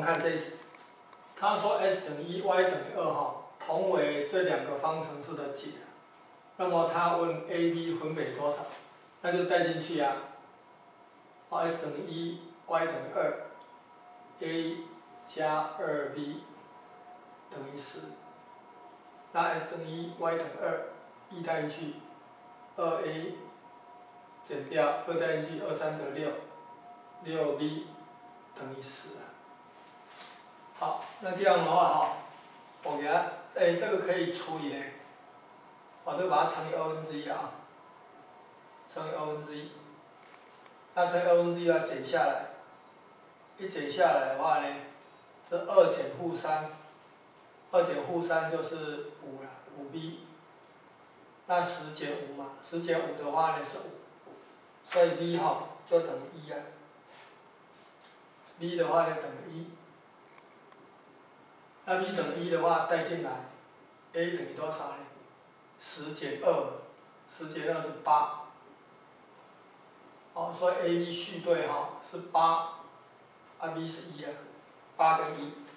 看这一题，他说 x 等于1 ，y 等于2哈，同为这两个方程式的解。那么他问 a、b 分别多少，那就带进去啊。x 等于1 ，y 等于2 ，a 加 2b 等于10。那 x 等于1 ，y 等于2，1带进去，2a 减掉2带进去，2、3得6，6b 等于10啊。好，那这样的话哈，我给它，这个可以除以嘞，我这个把它乘以1/2啊，乘以1/2。那乘以1/2要减下来，一减下来的话呢，这2减负3，2减负3就是5了，5b。那10减5嘛，10减5的话呢是5，所以 b 哈就等于1啊。b 的话呢等于1。那 b 等于1的话带进来 ，a 等于多少呢？10减2，10减2是8。哦，所以 a、b 序对哈是8，b 是1啊，8跟1。